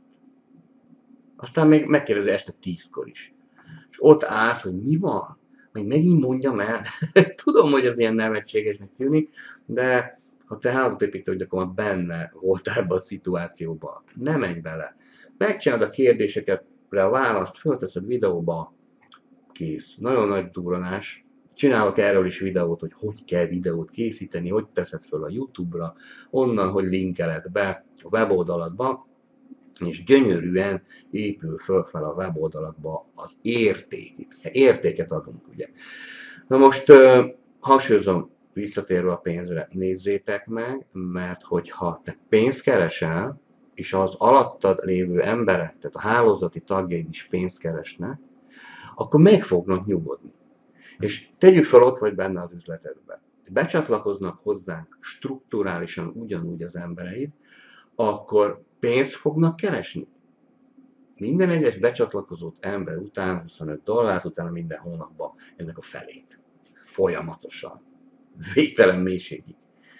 S1: Aztán még megkérdezi este tízkor is. És ott állsz, hogy mi van? Majd megint mondjam el. Tudom, hogy ez ilyen nevetségesnek tűnik, de ha te házat építőd, akkor már benne voltál ebben a szituációban. Ne menj bele. Megcsinálod a kérdéseket, a választ, fölteszed videóba, kész. Nagyon nagy durranás. Csinálok erről is videót, hogy hogy kell videót készíteni, hogy teszed föl a YouTube-ra, onnan, hogy linkeled be a weboldaladba, és gyönyörűen épül fölfel a weboldalatba az érték. Értéket adunk, ugye. Na most hangsúlyozom, visszatérve a pénzre, nézzétek meg, mert hogyha te pénzt keresel, és az alattad lévő emberek, tehát a hálózati tagjaid is pénzt keresnek, akkor meg fognak nyugodni. És tegyük fel, ott vagy benne az üzletedben. Becsatlakoznak hozzánk strukturálisan ugyanúgy az embereid, akkor pénzt fognak keresni. Minden egyes becsatlakozott ember után huszonöt dollárt, utána minden hónapban ennek a felét. Folyamatosan. Végtelen mélységig.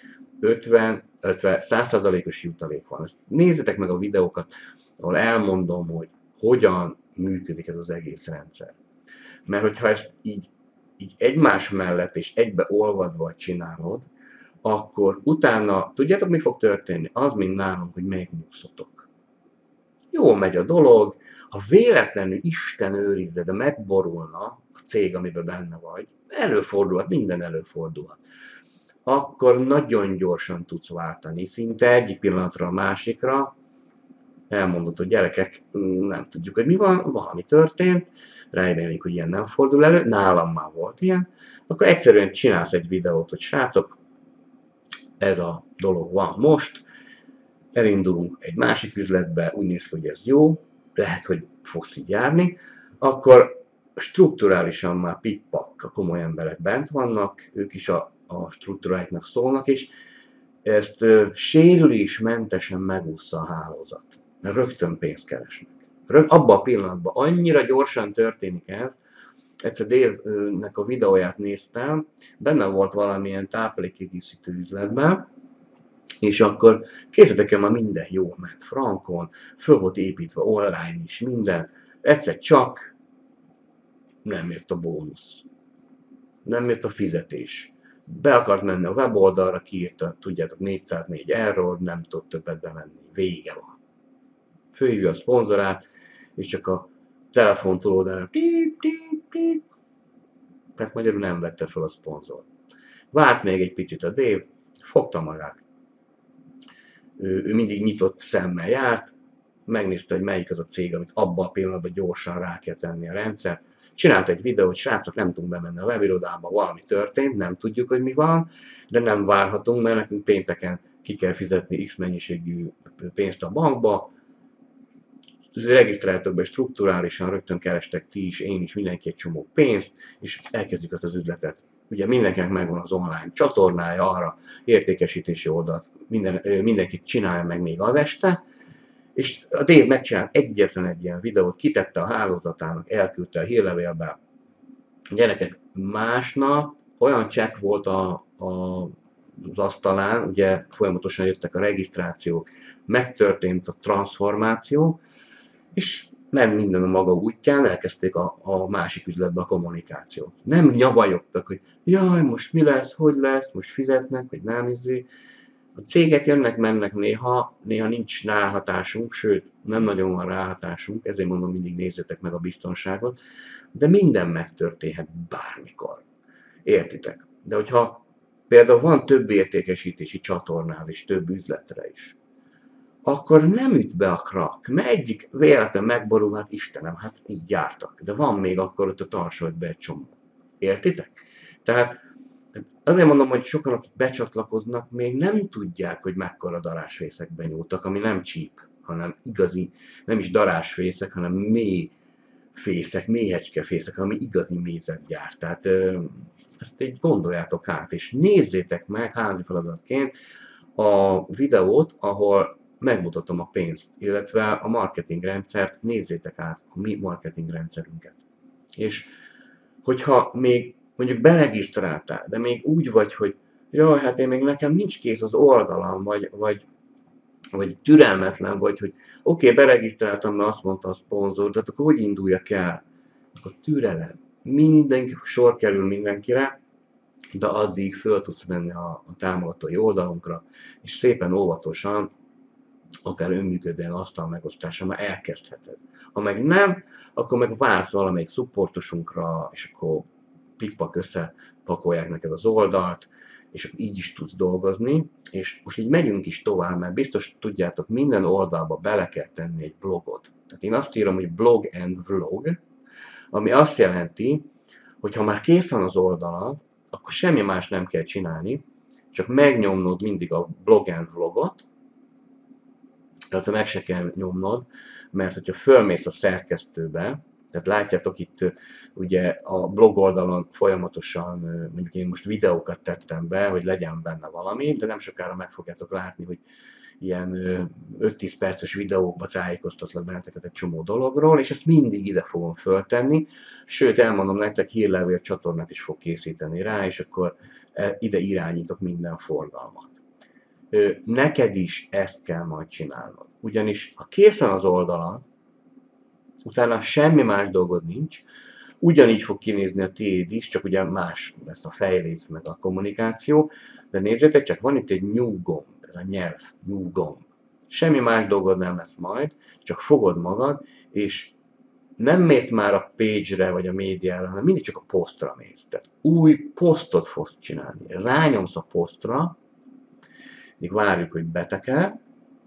S1: ötven, ötven, száz százalékos jutalék van. Ezt nézzétek meg a videókat, ahol elmondom, hogy hogyan működik ez az egész rendszer. Mert hogyha ezt így, így egymás mellett és egybe olvadva csinálod, akkor utána, tudjátok, mi fog történni? Az, mint nálunk, hogy megnyugszotok. Jól megy a dolog, ha véletlenül Isten őrizze, de megborulna a cég, amiben benne vagy, előfordulhat, minden előfordulhat, akkor nagyon gyorsan tudsz váltani, szinte egyik pillanatra a másikra, elmondod, hogy gyerekek, nem tudjuk, hogy mi van, valami történt, reméljük, hogy ilyen nem fordul elő, nálam már volt ilyen, akkor egyszerűen csinálsz egy videót, hogy srácok, ez a dolog van most, elindulunk egy másik üzletbe, úgy néz ki, hogy ez jó, lehet, hogy fogsz így járni, akkor strukturálisan már pikpak, a komoly emberek bent vannak, ők is a, a struktúráiknak szólnak, és ezt ö, sérülésmentesen megúszza a hálózat, mert rögtön pénzt keresnek. Rög, abban a pillanatban annyira gyorsan történik ez, egyszer Dave-nek a videóját néztem, benne volt valamilyen táplálékkiegészítő üzletben, és akkor képzeljétek el, már minden jól ment frankon, föl volt építve online is, minden, egyszer csak nem jött a bónusz, nem jött a fizetés. Be akart menni a weboldalra, kiírta, tudjátok, négyszáznégy error, nem tudott többet bemenni, vége van. Fölhívja a szponzorát, és csak a telefon túloldalra típ, típ, típ. Tehát magyarul nem vette fel a szponzor. Várt még egy picit a Dave, fogta magát. Ő, ő mindig nyitott szemmel járt, megnézte, hogy melyik az a cég, amit abban a pillanatban gyorsan rá kell tenni a rendszert. Csinált egy videót, srácok, nem tudunk bemenni a webirodába, valami történt, nem tudjuk, hogy mi van, de nem várhatunk, mert nekünk pénteken ki kell fizetni X mennyiségű pénzt a bankba. Regisztráltok be strukturálisan, rögtön kerestek ti is, én is, mindenki egy csomó pénzt, és elkezdjük azt az üzletet. Ugye mindenkinek megvan az online csatornája arra, értékesítési oldalt, minden, mindenki csinálja meg még az este, és a Dave megcsinált egyetlen egy ilyen videót, kitette a hálózatának, elküldte a hírlevélbe. Gyerekek, másnap olyan csekk volt a, a, az asztalán, ugye folyamatosan jöttek a regisztrációk, megtörtént a transformáció, és nem minden a maga útján, elkezdték a, a másik üzletbe a kommunikációt. Nem nyavajogtak, hogy jaj, most mi lesz, hogy lesz, most fizetnek, vagy nem izé. A cégek jönnek, mennek néha, néha nincs ráhatásunk, sőt, nem nagyon van ráhatásunk, ezért mondom, mindig nézzétek meg a biztonságot, de minden megtörténhet bármikor. Értitek? De hogyha például van több értékesítési csatornád és több üzletre is, akkor nem üt be a krak, mert egyik véletlen megborul, hát Istenem, hát így jártak, de van még akkor ott a tarsolt be egy csomó. Értitek? Tehát azért mondom, hogy sokan, akik becsatlakoznak, még nem tudják, hogy mekkora darásfészekbe nyúltak, ami nem cheap, hanem igazi, nem is darásfészek, hanem mély fészek, mélyecske fészek, ami igazi mézet gyárt. Tehát ezt így gondoljátok át, és nézzétek meg házi feladatként a videót, ahol megmutatom a pénzt, illetve a marketingrendszert, nézzétek át a mi marketingrendszerünket. És hogyha még mondjuk beregisztráltál, de még úgy vagy, hogy jaj, hát én még nekem nincs kész az oldalam, vagy, vagy, vagy türelmetlen vagy, hogy oké, okay, beregisztráltam, mert azt mondta a szponzor, de akkor hogy induljak el? Akkor türelem. Mindenki, sor kerül mindenkire, de addig föl tudsz menni a, a támogatói oldalunkra, és szépen óvatosan, akár önműködően asztal megosztása, már elkezdheted. Ha meg nem, akkor meg vársz valamelyik szupportosunkra, és akkor pikpak összepakolják neked az oldalt, és így is tudsz dolgozni, és most így megyünk is tovább, mert biztos tudjátok, minden oldalba bele kell tenni egy blogot. Tehát én azt írom, hogy blog and vlog, ami azt jelenti, hogy ha már kész van az oldalad, akkor semmi más nem kell csinálni, csak megnyomnod mindig a blog and vlogot, illetve meg se kell nyomnod, mert hogyha fölmész a szerkesztőbe, tehát látjátok itt ugye a blog oldalon folyamatosan, mondjuk én most videókat tettem be, hogy legyen benne valami, de nem sokára meg fogjátok látni, hogy ilyen öt-tíz perces videókba tájékoztatlak benneteket egy csomó dologról, és ezt mindig ide fogom föltenni, sőt elmondom nektek, hírlevél csatornát is fog készíteni rá, és akkor ide irányítok minden forgalmat. Neked is ezt kell majd csinálnod, ugyanis ha készen az oldalad, utána semmi más dolgod nincs, ugyanígy fog kinézni a tiéd is, csak ugye más lesz a fejrész meg a kommunikáció, de nézzétek csak, van itt egy new gomb, ez a nyelv, new gomb. Semmi más dolgod nem lesz majd, csak fogod magad, és nem mész már a page-re vagy a médiára, hanem mindig csak a posztra mész. Tehát új posztot fogsz csinálni. Rányomsz a posztra, még várjuk, hogy betekel,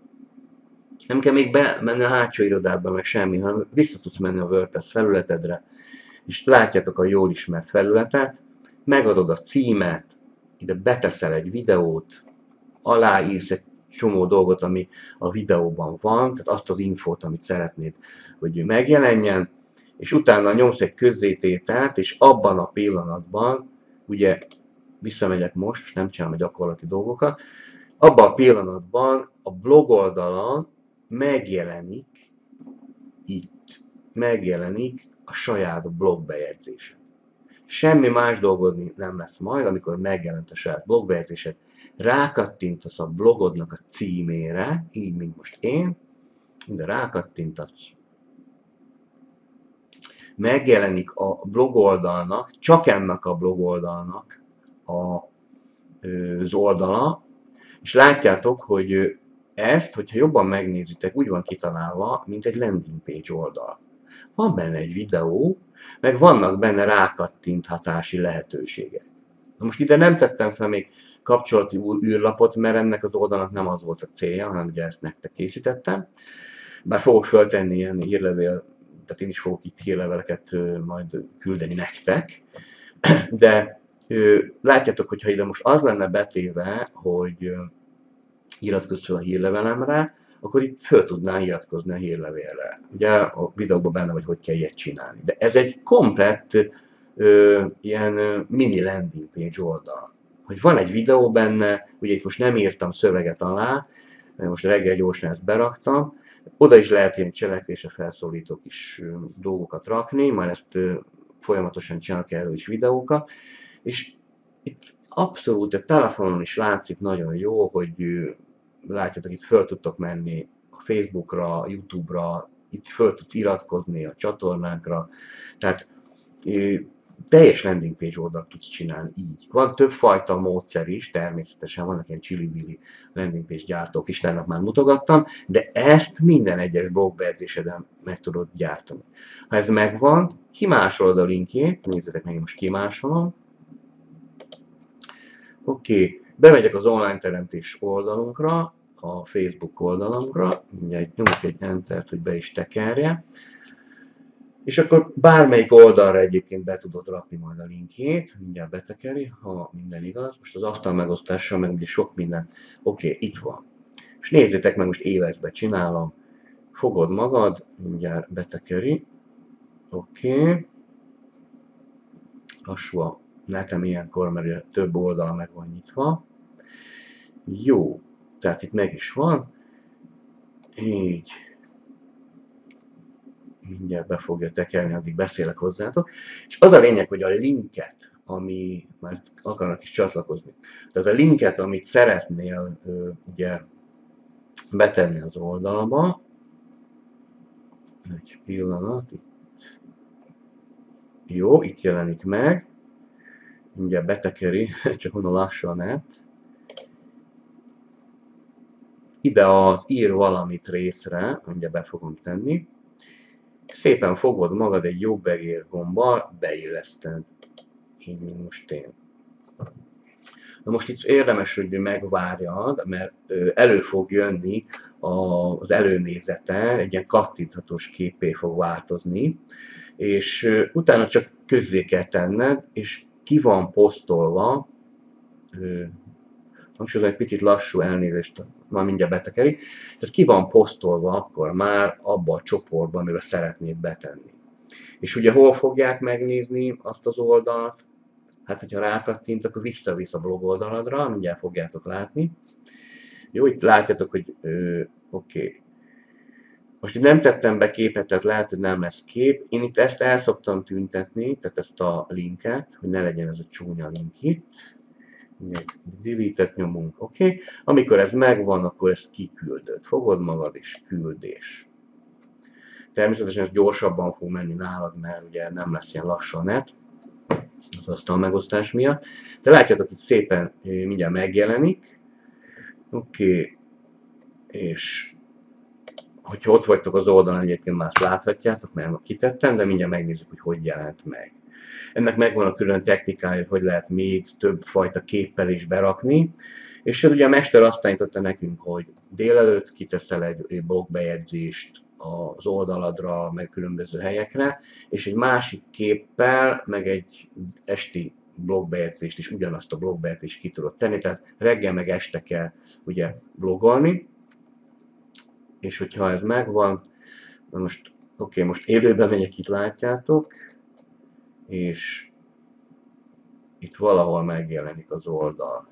S1: nem kell még bemenni a hátsó irodába, meg semmi, hanem vissza tudsz menni a WordPress felületedre, és látjátok a jól ismert felületet, megadod a címet, ide beteszel egy videót, aláírsz egy csomó dolgot, ami a videóban van, tehát azt az infót, amit szeretnéd, hogy megjelenjen, és utána nyomsz egy közzétételt, és abban a pillanatban, ugye visszamegyek most, és nem csinálom a gyakorlati dolgokat, abban a pillanatban a blog oldalon megjelenik, itt megjelenik a saját blogbejegyzésed. Semmi más dolgod nem lesz majd, amikor megjelent a saját blogbejegyzésed. Rákattintasz a blogodnak a címére, így, mint most én, de rákattintasz. Megjelenik a blog oldalnak, csak ennek a blog oldalnak a, az oldala, és látjátok, hogy ezt, hogyha jobban megnézitek, úgy van kitalálva, mint egy landing page oldal. Van benne egy videó, meg vannak benne rákattinthatási lehetőségek. Na most ide nem tettem fel még kapcsolati űrlapot, mert ennek az oldalnak nem az volt a célja, hanem ugye ezt nektek készítettem. Bár fogok föltenni ilyen hírlevél, tehát én is fogok itt hírleveleket majd küldeni nektek, de látjátok, hogyha ide most az lenne betéve, hogy iratkozz fel a hírlevelemre, akkor itt föl tudnál iratkozni a hírlevélre. Ugye a videóban benne vagy, hogy kell ilyet csinálni. De ez egy komplett ö, ilyen ö, mini landing page oldal. Hogy van egy videó benne, ugye itt most nem írtam szöveget alá, most reggel gyorsan ezt beraktam, oda is lehet ilyen cselekvésre felszólító kis ö, dolgokat rakni, majd ezt ö, folyamatosan csinálok erről is videókat, és itt abszolút a telefonon is látszik nagyon jó, hogy ö, látjátok, itt föl tudtok menni a Facebookra, a YouTube-ra, itt föl tudsz iratkozni a csatornákra, tehát teljes landing page oldalt tudsz csinálni így. Van többfajta módszer is, természetesen vannak ilyen csili-vili landing page gyártók is, lennak már mutogattam, de ezt minden egyes blogbejegyzéseden meg tudod gyártani. Ha ez megvan, kimásolod a linkjét, nézzétek meg, most kimásolom. Oké, okay. Bemegyek az online teremtés oldalunkra, a Facebook oldalunkra, mindjárt nyomok egy Entert, hogy be is tekerje, és akkor bármelyik oldalra egyébként be tudod rakni majd a linkjét, mindjárt betekeri, ha minden igaz. Most az asztal megosztással meg ugye sok minden, oké, okay, itt van. És nézzétek meg, most élesbe csinálom, fogod magad, mindjárt betekeri, oké, okay. Lassú a netem ilyenkor, mert több oldal meg van nyitva. Jó, tehát itt meg is van. Így. Mindjárt be fogja tekerni, addig beszélek hozzátok. És az a lényeg, hogy a linket, ami már akarnak is csatlakozni. Tehát a linket, amit szeretnél ugye betenni az oldalba. Egy pillanat. Itt. Jó, itt jelenik meg. Mindjárt betekeri, csak onnan lassú a net. Ide az ír valamit részre, mindjárt be fogom tenni. Szépen fogod magad egy jobbegér gombbal, beilleszted. Így, mint most én. Na most itt érdemes, hogy megvárjad, mert elő fog jönni az előnézete, egy ilyen kattinthatós képé fog változni, és utána csak közzé kell tenned, és ki van posztolva, most egy picit lassú, elnézést, már mindjárt betekeri, tehát ki van posztolva akkor már abba a csoportban, amiben szeretnéd betenni. És ugye hol fogják megnézni azt az oldalt? Hát, hogyha rákattint, akkor vissza-vissza a blog oldaladra, mindjárt fogjátok látni. Jó, itt látjátok, hogy oké. Okay. Most itt nem tettem be képet, tehát lehet, hogy nem lesz kép. Én itt ezt el szoktam tüntetni, tehát ezt a linket, hogy ne legyen ez a csúnya link itt. Delete-et nyomunk, oké. Okay. Amikor ez megvan, akkor ezt kiküldöd. Fogod magad és küldés. Természetesen ez gyorsabban fog menni nálad, mert ugye nem lesz ilyen lassú a net az asztal megosztás miatt. De látjátok, itt szépen mindjárt megjelenik. Oké. Okay. És hogyha ott vagytok az oldalon, egyébként már ezt láthatjátok, mert kitettem, de mindjárt megnézzük, hogy hogy jelent meg. Ennek megvan a külön technikája, hogy lehet még több fajta képpel is berakni. És ugye a mester azt tanította nekünk, hogy délelőtt kiteszel egy blogbejegyzést az oldaladra, meg különböző helyekre, és egy másik képpel, meg egy esti blogbejegyzést is, ugyanazt a blogbejegyzést ki tudod tenni, tehát reggel meg este kell ugye blogolni, és hogyha ez megvan, na most okay, most élőben megyek, itt látjátok, és itt valahol megjelenik az oldal.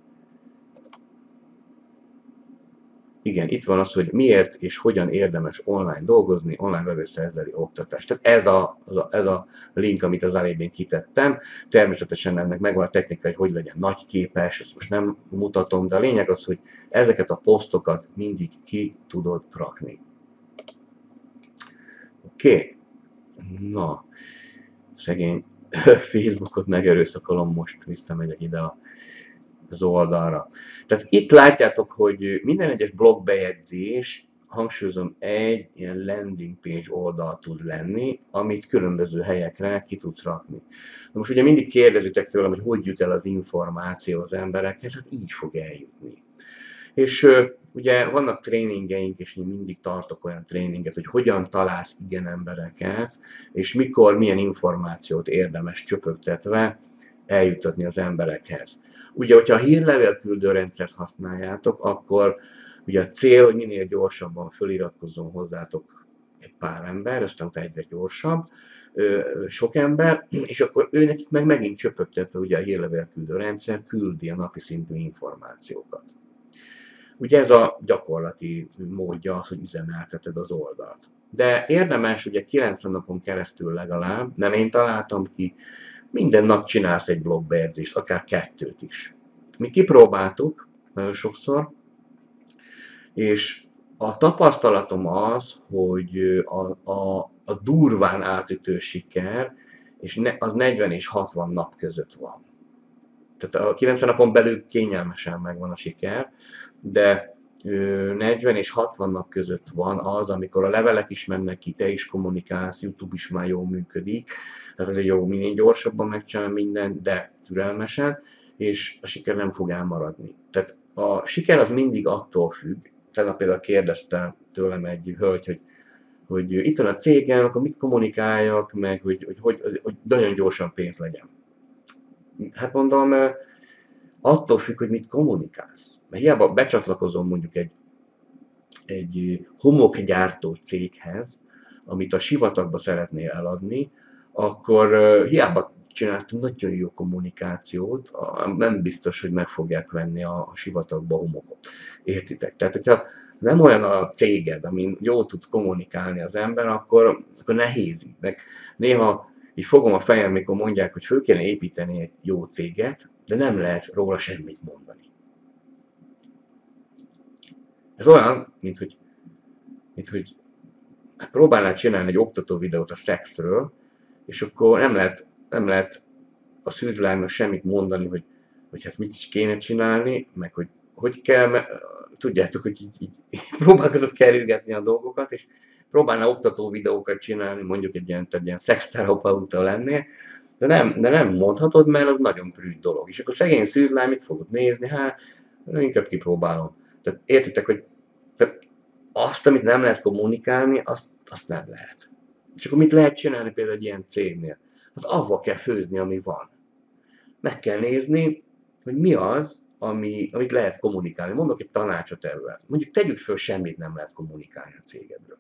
S1: Igen, itt van az, hogy miért és hogyan érdemes online dolgozni, online webszerzői oktatás. Tehát ez a, az a, ez a link, amit az elején kitettem. Természetesen ennek megvan a technika, hogy hogy legyen nagyképes, ezt most nem mutatom, de a lényeg az, hogy ezeket a posztokat mindig ki tudod rakni. Oké? Okay. Na, szegény Facebookot megerőszakolom, most visszamegyek ide a az oldalra. Tehát itt látjátok, hogy minden egyes blogbejegyzés, hangsúlyozom, egy ilyen landing page oldal tud lenni, amit különböző helyekre ki tudsz rakni. Na most ugye mindig kérdezitek tőlem, hogy hogy jut el az információ az emberekhez, hát így fog eljutni. És uh, ugye vannak tréningeink, és én mindig tartok olyan tréninget, hogy hogyan találsz igen embereket, és mikor, milyen információt érdemes csöpögtetve eljutatni az emberekhez. Ugye, hogyha a hírlevél küldőrendszert használjátok, akkor ugye a cél, hogy minél gyorsabban föliratkozzon hozzátok egy pár ember, aztán egyre gyorsabb, sok ember, és akkor ő nekik meg megint csöpögtetve ugye a hírlevél küldőrendszer küldi a napi szintű információkat. Ugye ez a gyakorlati módja az, hogy üzemelteted az oldalt. De érdemes ugye kilencven napon keresztül legalább, nem én találtam ki, minden nap csinálsz egy blogbejegyzést, akár kettőt is. Mi kipróbáltuk nagyon sokszor, és a tapasztalatom az, hogy a, a, a durván átütő siker, és ne, az negyven és hatvan nap között van. Tehát a kilencven napon belül kényelmesen megvan a siker, de negyven és hatvan nap között van az, amikor a levelek is mennek ki, te is kommunikálsz, YouTube is már jól működik, tehát ez jó, minél gyorsabban megcsinál minden, de türelmesen, és a siker nem fog elmaradni. Tehát a siker az mindig attól függ, tegnap például kérdezte tőlem egy hölgy, hogy, hogy itt van a cégem, akkor mit kommunikáljak, meg hogy, hogy, hogy, hogy nagyon gyorsan pénz legyen. Hát mondom, attól függ, hogy mit kommunikálsz. Mert hiába becsatlakozom mondjuk egy, egy homokgyártó céghez, amit a sivatagba szeretnél eladni, akkor uh, hiába csinálsz nagyon jó kommunikációt, uh, nem biztos, hogy meg fogják venni a, a sivatagba homokot. Értitek? Tehát, hogyha nem olyan a céged, amin jól tud kommunikálni az ember, akkor, akkor nehéz így. Meg néha így fogom a fejem, mikor mondják, hogy föl kéne építeni egy jó céget, de nem lehet róla semmit mondani. Ez olyan, mint hogy, mint hogy próbálnál csinálni egy oktató videót a szexről, és akkor nem lehet, nem lehet a szűzlánynak semmit mondani, hogy, hogy hát mit is kéne csinálni, meg hogy hogy kell, mert tudjátok, hogy így, így, így próbálkozott kerülgetni a dolgokat, és próbálná oktató videókat csinálni, mondjuk egy ilyen, egy ilyen szexterapeuta lennél, de nem, de nem mondhatod, mert az nagyon prűd dolog. És akkor szegény szűzlány mit fogod nézni? Hát, inkább kipróbálom. Tehát értitek, hogy tehát azt, amit nem lehet kommunikálni, azt, azt nem lehet. És akkor mit lehet csinálni például egy ilyen cégnél? Hát avval kell főzni, ami van. Meg kell nézni, hogy mi az, ami, amit lehet kommunikálni. Mondok egy tanácsot ebben. Mondjuk tegyük föl, semmit nem lehet kommunikálni a cégedről.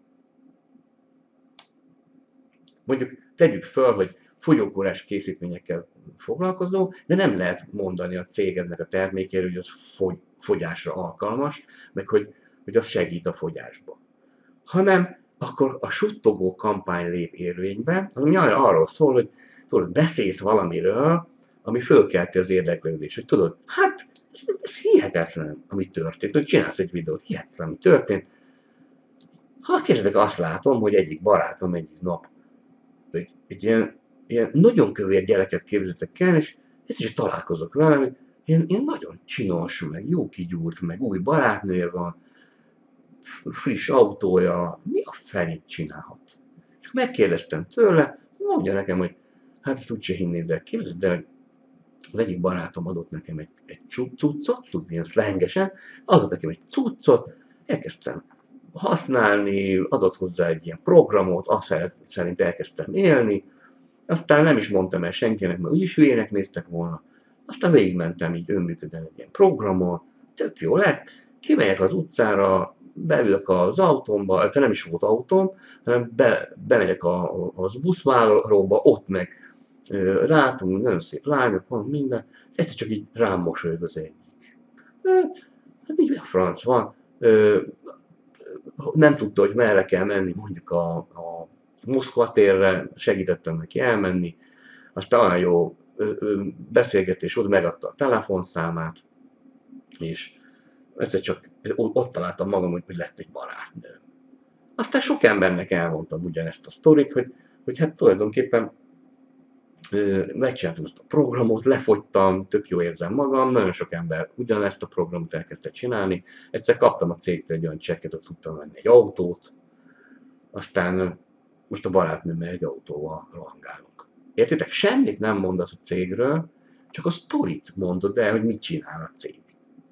S1: Mondjuk tegyük föl, hogy fogyókúrás készítményekkel foglalkozó, de nem lehet mondani a cégednek a termékéről, hogy az fogy, fogyásra alkalmas, meg hogy, hogy az segít a fogyásba. Hanem akkor a suttogó kampány lép érvénybe, az ami arról szól, hogy tudod, beszélsz valamiről, ami fölkelti az érdeklődést, hogy tudod, hát ez, ez hihetetlen, ami történt, hogy csinálsz egy videót, hihetetlen, ami történt. Ha kezdek, azt látom, hogy egyik barátom egyik nap egy, egy ilyen, ilyen nagyon kövér gyereket képzeltek el, és ezt is találkozok vele, hogy ilyen, ilyen nagyon csinos, meg jó kigyúrt, meg új barátnője van, friss autója, mi a fenét csinálhat? Csak megkérdeztem tőle, mondja nekem, hogy hát ezt úgyse hinnéd el, képzeld el, hogy az egyik barátom adott nekem egy, egy cuccot, tudni, ilyen szlengesen, adott nekem egy cuccot, elkezdtem használni, adott hozzá egy ilyen programot, azt szerint elkezdtem élni, aztán nem is mondtam el senkinek, mert úgyis hülyének néztek volna, aztán végigmentem így önműködően egy ilyen programon, tök jó lett, kimegyek az utcára, beülök az autómba, ez nem is volt autóm, hanem be, bemegyek a, az buszváróba, ott meg látom, nagyon szép lányok, van minden, és egyszer csak így rám mosolyog az egyik. Hát, hát mi a franc van? Ö, nem tudta, hogy merre kell menni, mondjuk a, a Moszkva térre, segítettem neki elmenni, aztán olyan jó ö, ö, beszélgetés, ott megadta a telefonszámát, és egyszer csak ott találtam magam, hogy, hogy lett egy barátnőm. Aztán sok embernek elmondtam ugyanezt a sztorit, hogy, hogy hát tulajdonképpen ö, megcsináltam ezt a programot, lefogytam, tök jó érzem magam, nagyon sok ember ugyanezt a programot elkezdte csinálni. Egyszer kaptam a cégtől egy olyan csekket, hogy tudtam venni egy autót, aztán most a barátnőmmel egy autóval rohangálunk. Értitek? Semmit nem mondasz a cégről, csak a sztorit mondod el, hogy mit csinál a cég.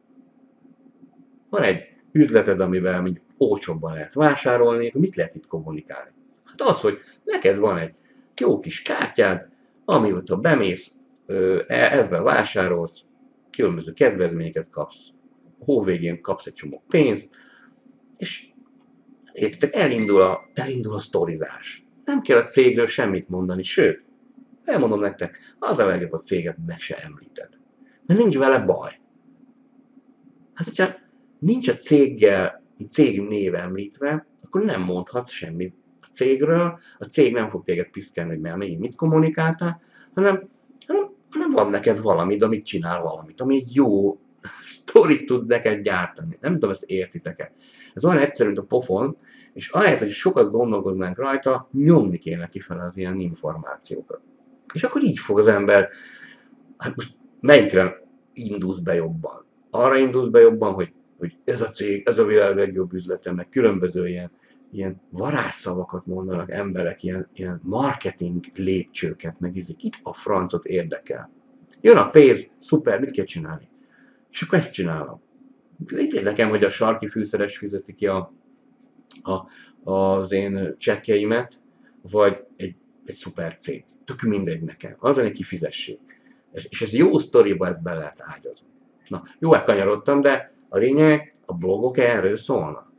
S1: Van egy üzleted, amivel mondjuk olcsóbban lehet vásárolni, akkor mit lehet itt kommunikálni? Hát az, hogy neked van egy jó kis kártyád, amivel ha bemész, ebben vásárolsz, különböző kedvezményeket kapsz, a hó végén kapsz egy csomó pénzt, és értitek, elindul a, elindul a sztorizás. Nem kell a cégről semmit mondani, sőt, elmondom nektek, az a legjobb a céget meg se említed. Mert nincs vele baj. Hát, hogyha nincs a céggel, a cég név említve, akkor nem mondhatsz semmit a cégről, a cég nem fog téged piszkálni, hogy már mit kommunikáltál, hanem, hanem, hanem van neked valamit, amit csinál valamit, ami egy jó sztorit tud neked gyártani. Nem tudom, ezt értitek-e. Ez olyan egyszerű, mint a pofon, és ahelyett, hogy sokat gondolkoznánk rajta, nyomni kéne kifele az ilyen információkat. És akkor így fog az ember, hát most melyikre indulsz be jobban? Arra indulsz be jobban, hogy, hogy ez a cég, ez a világ legjobb üzlete, meg különböző ilyen, ilyen varázsszavakat mondanak emberek, ilyen, ilyen marketing lépcsőket, meg ízik. Itt a francot érdekel. Jön a pénz, szuper, mit kell csinálni? És akkor ezt csinálom. Így nekem, hogy a sarki fűszeres fizeti ki a, a, az én csekkjeimet, vagy egy, egy szuper cég. Tök mindegy nekem. Az, hogy kifizessék. És, és ez jó sztoriba, ezt be lehet ágyazni. Na, jó, elkanyarodtam, de a lényeg, a blogok erről szólnak.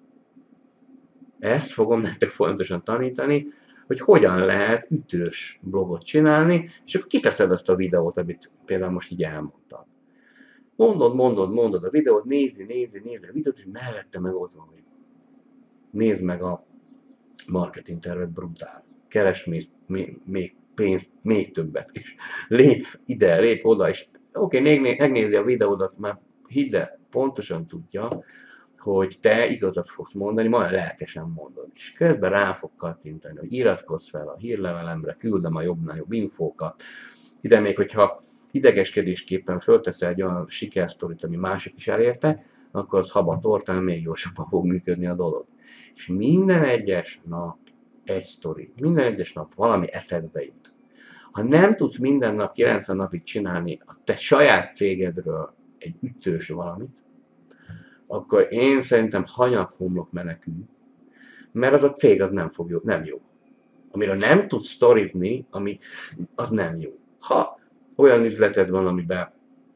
S1: Ezt fogom nektek fontosan tanítani, hogy hogyan lehet ütős blogot csinálni, és akkor kiteszed ezt a videót, amit például most így elmondtam. Mondod, mondod, mondod a videót, nézi, nézi, nézi a videót, és mellette meg ott van, hogy nézd meg a marketing tervet, brutál. Keresd még, még pénzt, még többet is. Lép ide, lép oda, és oké, okay, megnézi a videódat, már hidd el, pontosan tudja, hogy te igazat fogsz mondani, majd lelkesen mondod. És közben rá fog kattintani, hogy iratkozz fel a hírlevelemre, küldem a jobbnál jobb infókat. Ide még, hogyha idegeskedésképpen fölteszel egy olyan sikersztorit, ami másik is elérte, akkor az haba tortán még gyorsabban fog működni a dolog. És minden egyes nap egy sztori, minden egyes nap valami eszedbe jut. Ha nem tudsz minden nap kilencven napig csinálni a te saját cégedről egy ütős valamit, akkor én szerintem hanyat homlok menekül, mert az a cég az nem fog jó, nem jó. Amiről nem tudsz sztorizni, ami, az nem jó. Ha olyan üzleted van, amiben,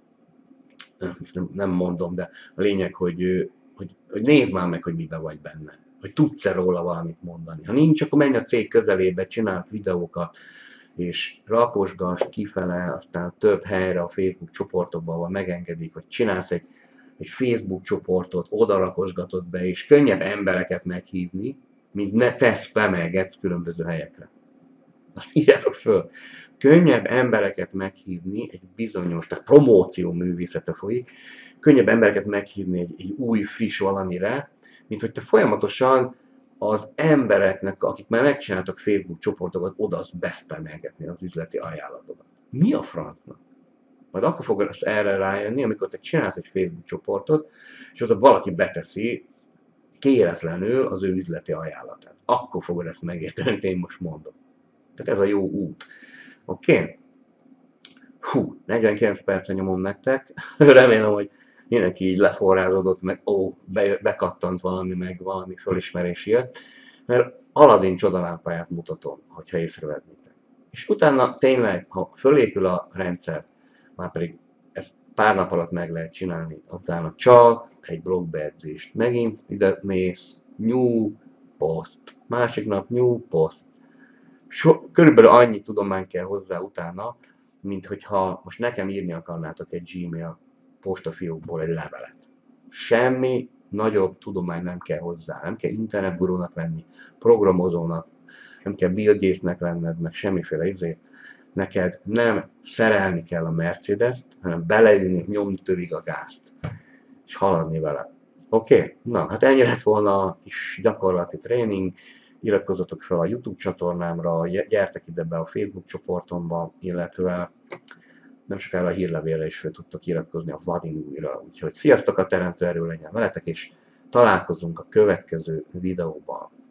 S1: most nem, nem mondom, de a lényeg, hogy, hogy, hogy nézd már meg, hogy miben vagy benne. Hogy tudsz-e róla valamit mondani. Ha nincs, akkor menj a cég közelébe, csináld videókat, és rakosgass kifele, aztán több helyre a Facebook csoportokban, ahol megengedik, hogy csinálsz egy, egy Facebook csoportot, oda rakosgatod be, és könnyebb embereket meghívni, mint ne te spamelgetsz különböző helyekre. Azt írjátok föl. Könnyebb embereket meghívni egy bizonyos, tehát promóció művészete folyik, könnyebb embereket meghívni egy, egy új, friss valamire, mint hogy te folyamatosan az embereknek, akik már megcsináltak Facebook csoportokat, oda azt beszpamelgetni az üzleti ajánlatodat. Mi a francnak? Majd akkor fogod erre rájönni, amikor te csinálsz egy Facebook csoportot, és oda valaki beteszi kéretlenül az ő üzleti ajánlatát. Akkor fogod ezt megérteni, amit én most mondom. Tehát ez a jó út. Oké? Okay? Hú, negyvenkilenc percen nyomom nektek. Remélem, hogy mindenki így leforrázódott, meg ó, be, bekattant valami, meg valami fölismerés jött. Mert Aladdin csodalámpáját mutatom, hogyha észrevednétek. És utána tényleg, ha fölépül a rendszer, már pedig ezt pár nap alatt meg lehet csinálni, utána csak egy blogbejegyzést. Megint ide mész, new post, másik nap new post. So, körülbelül annyi tudomány kell hozzá utána, mint hogyha most nekem írni akarnátok egy Gmail postafiókból egy levelet. Semmi nagyobb tudomány nem kell hozzá, nem kell internetgurónak lenni, programozónak, nem kell Bill Gatesnek lenned, meg semmiféle izé. Neked nem szerelni kell a Mercedes-t, hanem beleülni, nyomni törig a gázt, és haladni vele. Oké? Okay? Na, hát ennyi lett volna a kis gyakorlati tréning. Iratkozzatok fel a YouTube csatornámra, gyertek ide be a Facebook csoportomba, illetve nem sokára a hírlevélre is fel tudtok iratkozni a Vadin újra. Úgyhogy sziasztok, a teremtő erő legyen veletek, és találkozunk a következő videóban.